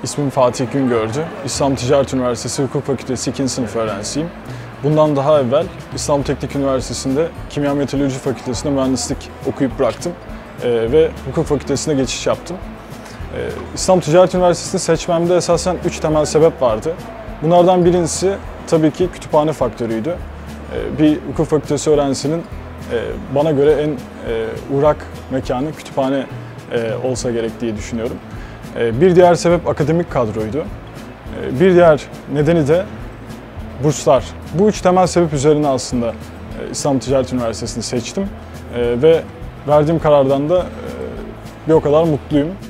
İsmim Fatih Güngörcü. İstanbul Ticaret Üniversitesi Hukuk Fakültesi 2. sınıf öğrencisiyim. Bundan daha evvel İstanbul Teknik Üniversitesi'nde Kimya Meteoroloji Fakültesi'nde mühendislik okuyup bıraktım ve Hukuk Fakültesi'ne geçiş yaptım. İstanbul Ticaret Üniversitesi'ni seçmemde esasen 3 temel sebep vardı. Bunlardan birincisi tabii ki kütüphane faktörüydü. Bir hukuk fakültesi öğrencisinin bana göre en uğrak mekanı kütüphane olsa gerek diye düşünüyorum. Bir diğer sebep akademik kadroydu. Bir diğer nedeni de burslar. Bu üç temel sebep üzerine aslında İstanbul Ticaret Üniversitesi'ni seçtim ve verdiğim karardan da bir o kadar mutluyum.